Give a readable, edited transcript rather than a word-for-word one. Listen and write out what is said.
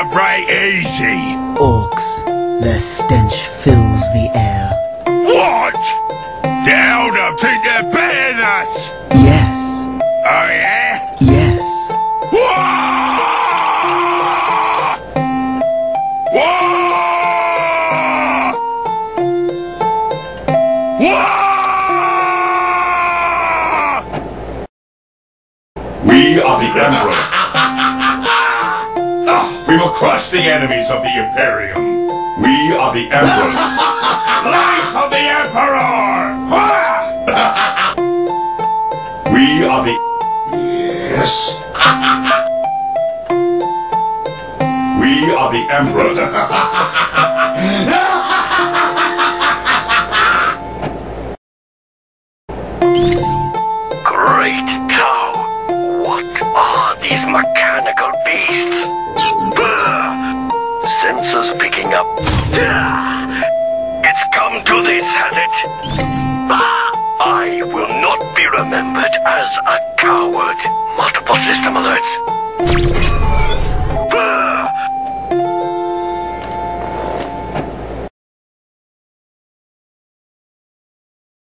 Celebrate easy. Orcs, their stench fills the air. What? The Elder think they're better than us? Yes, Oh yeah? yes. Whoa! Whoa! Whoa! We are the Emperors. We will crush the enemies of the Imperium. We are the Emperors. Light of the Emperor! We are the... Yes. We are the Emperors. Great Tau! What are these mechanical beasts? Sensors picking up. It's come to this, has it? I will not be remembered as a coward. Multiple system alerts.